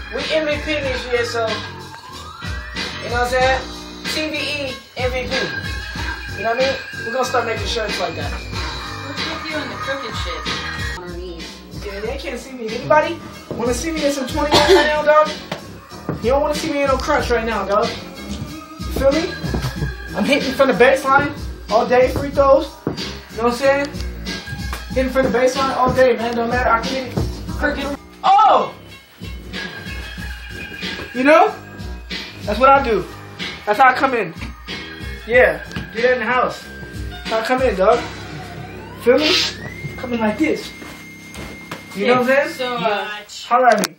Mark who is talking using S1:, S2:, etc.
S1: We MVP this year, so you know what I'm saying? TVE MVP. You know what I mean? We're gonna start making shirts like that.
S2: What's with you and the crooked shit? Underneath.
S1: Yeah, they can't see me. Anybody wanna see me in some 21 right now, dog? You don't wanna see me in no crunch right now, dog. You feel me? I'm hitting from the baseline all day, free throws. You know what I'm saying? Hitting from the baseline all day, man. Don't matter. I can hit crooked. Oh! You know? That's what I do. That's how I come in. Yeah, do that in the house. That's how I come in, dog. Feel me? Come in like this. You know what I'm saying?
S2: So
S1: Holler at me.